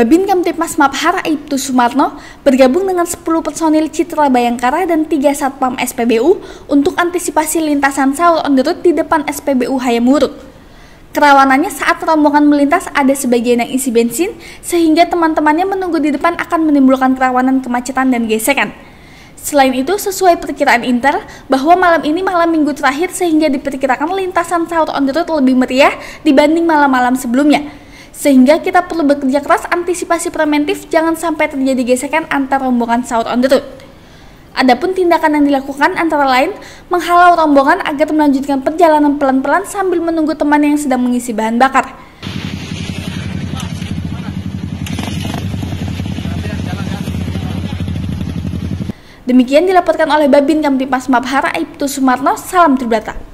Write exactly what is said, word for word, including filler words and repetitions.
Babin Kamtipmas Mabhar Aibtu Sumarno bergabung dengan sepuluh personil Citra Bayangkara dan tiga Satpam S P B U untuk antisipasi lintasan sahur on the road di depan S P B U Hayam Wuruk. Kerawanannya saat rombongan melintas ada sebagian yang isi bensin, sehingga teman-temannya menunggu di depan akan menimbulkan kerawanan kemacetan dan gesekan. Selain itu, sesuai perkiraan Inter, bahwa malam ini malam minggu terakhir sehingga diperkirakan lintasan sahur on the road lebih meriah dibanding malam-malam sebelumnya. Sehingga kita perlu bekerja keras antisipasi preventif jangan sampai terjadi gesekan antar rombongan sahur on the road. Adapun tindakan yang dilakukan antara lain menghalau rombongan agar melanjutkan perjalanan pelan-pelan sambil menunggu teman yang sedang mengisi bahan bakar. Demikian dilaporkan oleh Babin Kamtipmas Mabhar Aibtu Sumarno, salam Tribrata.